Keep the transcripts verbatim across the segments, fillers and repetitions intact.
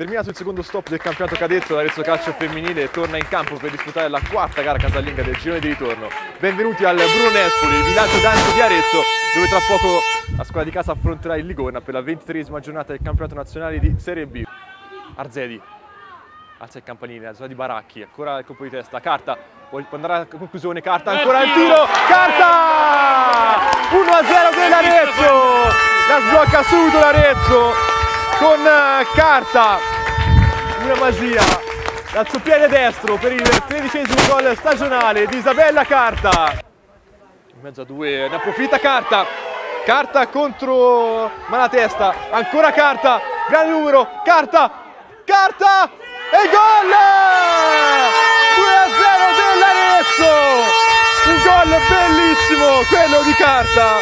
terminato il secondo stop del campionato cadetto, l'Arezzo Calcio Femminile torna in campo per disputare la quarta gara casalinga del girone di ritorno. Benvenuti al Bruno Nespoli, il villaggio d'Anzo di Arezzo, dove tra poco la squadra di casa affronterà il Livorno per la ventitreesima giornata del campionato nazionale di Serie B. Arzedi alza il campanile, la zona di Baracchi, ancora il colpo di testa, Carta, può andare a conclusione, Carta, ancora il tiro, Carta! uno a zero dell'Arezzo, la sblocca subito l'Arezzo con Carta, una magia, l'alzopiede destro per il tredicesimo gol stagionale di Isabella Carta. In mezzo a due, ne approfitta Carta, Carta contro Malatesta, ancora Carta, grande numero, Carta, Carta e gol! due a zero dell'Arezzo, un gol bellissimo quello di Carta.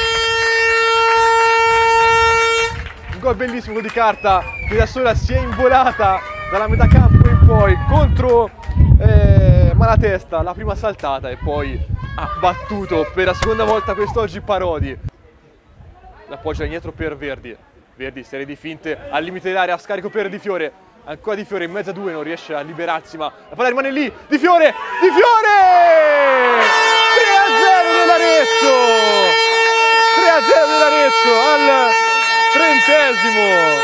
Un gol bellissimo di Carta che da sola si è involata dalla metà campo in poi contro eh, Malatesta, la prima saltata, e poi ha battuto per la seconda volta quest'oggi Parodi. L'appoggia indietro per Verdi, Verdi serie di finte al limite dell'area, a scarico per Di Fiore, ancora Di Fiore in mezzo a due, non riesce a liberarsi ma la palla rimane lì, Di Fiore, Di Fiore! tre a zero dell'Arezzo! tre a zero dell'Arezzo al trentesimo.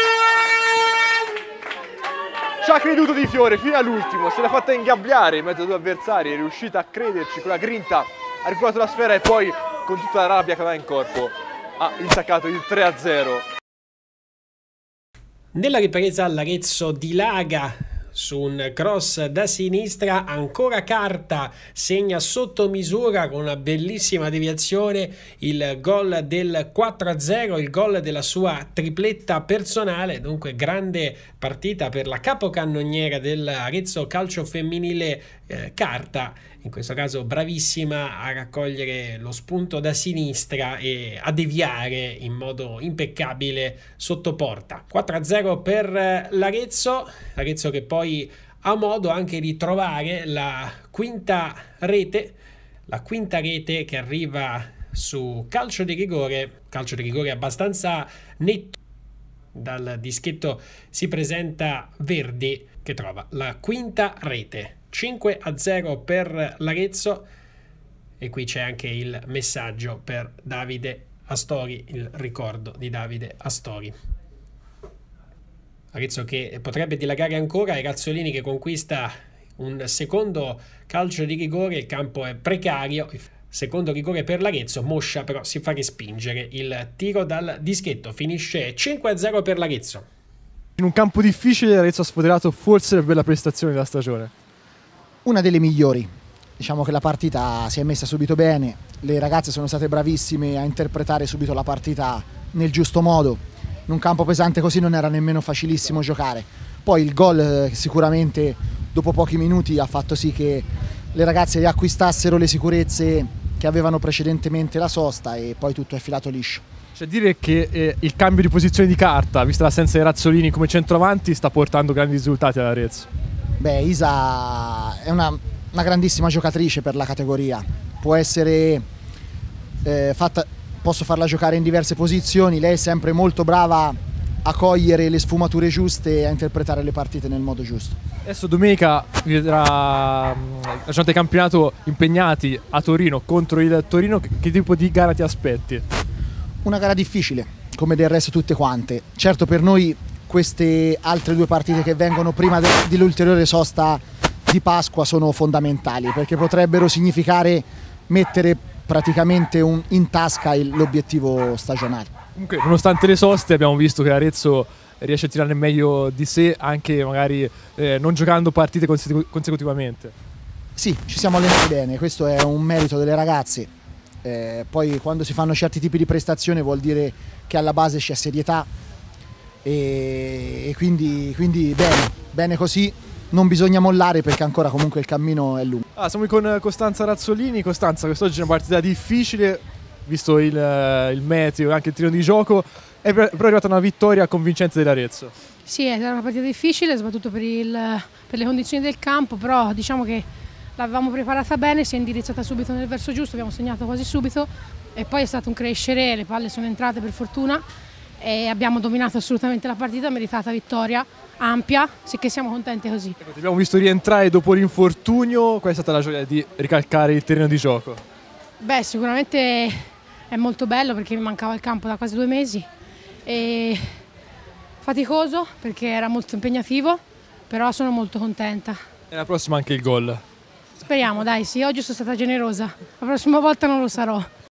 Ci ha creduto Di Fiore fino all'ultimo, se l'ha fatta ingabbiare in mezzo a due avversari, è riuscita a crederci con la grinta, ha recuperato la sfera e poi con tutta la rabbia che aveva in corpo ha intaccato il tre a zero. Nella ripresa l'Arezzo dilaga su un cross da sinistra, ancora Carta segna sotto misura con una bellissima deviazione il gol del quattro a zero, il gol della sua tripletta personale. Dunque grande partita per la capocannoniera dell'Arezzo Calcio Femminile, eh, Carta, in questo caso bravissima a raccogliere lo spunto da sinistra e a deviare in modo impeccabile sotto porta. quattro a zero per l'Arezzo, l'Arezzo che poi ha modo anche di trovare la quinta rete, la quinta rete che arriva su calcio di rigore, calcio di rigore abbastanza netto. Dal dischetto si presenta Verdi che trova la quinta rete. cinque a zero per l'Arezzo, e qui c'è anche il messaggio per Davide Astori, il ricordo di Davide Astori. Arezzo che potrebbe dilagare ancora, e Razzolini che conquista un secondo calcio di rigore, il campo è precario, secondo rigore per l'Arezzo, Moscia però si fa respingere il tiro dal dischetto, finisce cinque a zero per l'Arezzo. In un campo difficile l'Arezzo ha sfoderato forse la bella prestazione della stagione. Una delle migliori, diciamo che la partita si è messa subito bene, le ragazze sono state bravissime a interpretare subito la partita nel giusto modo, in un campo pesante così non era nemmeno facilissimo giocare. Poi il gol sicuramente dopo pochi minuti ha fatto sì che le ragazze riacquistassero le sicurezze che avevano precedentemente la sosta, e poi tutto è filato liscio. C'è da dire che eh, il cambio di posizione di Carta, vista l'assenza di Razzolini come centravanti, sta portando grandi risultati all'Arezzo. Beh, Isa è una, una grandissima giocatrice per la categoria, può essere eh, fatta, posso farla giocare in diverse posizioni, lei è sempre molto brava a cogliere le sfumature giuste e a interpretare le partite nel modo giusto. Adesso domenica vedrà la giornata di campionato impegnati a Torino contro il Torino, che tipo di gara ti aspetti? Una gara difficile, come del resto tutte quante. Certo, per noi queste altre due partite che vengono prima dell'ulteriore sosta di Pasqua sono fondamentali, perché potrebbero significare mettere praticamente un, in tasca l'obiettivo stagionale. Comunque, nonostante le soste, abbiamo visto che Arezzo riesce a tirare meglio di sé, anche magari eh, non giocando partite consecutivamente. Sì, ci siamo allenati bene, questo è un merito delle ragazze. Eh, poi quando si fanno certi tipi di prestazione vuol dire che alla base c'è serietà, e, e quindi, quindi bene, bene così, non bisogna mollare perché ancora comunque il cammino è lungo. Ah, siamo qui con Costanza Razzolini. Costanza, quest'oggi è una partita difficile, visto il, il meteo e anche il tiro di gioco, è però arrivata una vittoria convincente dell'Arezzo. Sì, è una partita difficile, soprattutto per, il, per le condizioni del campo, però diciamo che l'avevamo preparata bene, si è indirizzata subito nel verso giusto, abbiamo segnato quasi subito, e poi è stato un crescere, le palle sono entrate per fortuna, e abbiamo dominato assolutamente la partita, meritata vittoria ampia, sicché siamo contenti così. Ecco, ti abbiamo visto rientrare dopo l'infortunio, qual è stata la gioia di ricalcare il terreno di gioco? Beh, sicuramente è molto bello perché mi mancava il campo da quasi due mesi e faticoso perché era molto impegnativo, però sono molto contenta. E la prossima anche il gol. Speriamo, dai, sì, oggi sono stata generosa, la prossima volta non lo sarò.